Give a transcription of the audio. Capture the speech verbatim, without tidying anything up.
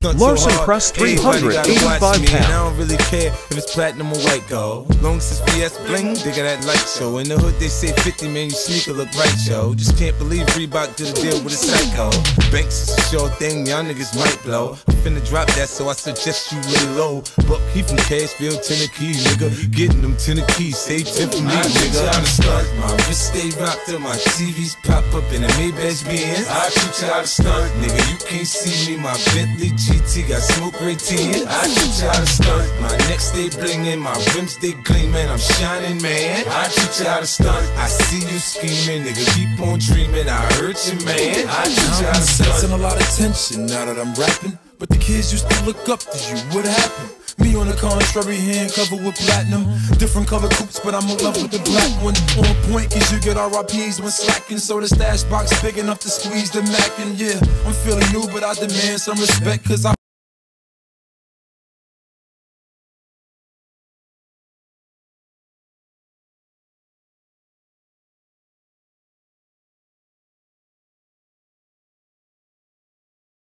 Larson Press three hundred eighty-five pounds. I don't really care if it's platinum or white gold. Long as it's V S bling, digga that light show. In the hood they say fifty, man, you sneaker look right, yo. Just can't believe Reebok did a deal with a psycho. Banks is a sure thing, y'all niggas might blow. I'm finna drop that, so I suggest you lay low. But he from Cashville, Tennessee, nigga. Getting them Tennessee, say tip for me, nigga. I teach y'all to stunt, my wrist stay rocked till my T Vs pop up in a Maybach Benz. I teach y'all to stunt, nigga, you can't see me, my Bentley G T got smoke red tints. I teach y'all to stunt, my neck stay blingin', my rims they gleamin', I'm shining, man. I teach y'all to stunt, I see you scheming, nigga, keep on dreaming, I heard you, man. I teach y'all to stunt. I'm sensing a lot of tension now that I'm rapping, but the kids used to look up to you. What happened? Me on the contrary, hand covered with platinum. Different color coupes, but I'm in love with the black one. On point, cause you get R I Ps when slacking. So the stash box big enough to squeeze the Mac. And yeah, I'm feeling new, but I demand some respect, cause I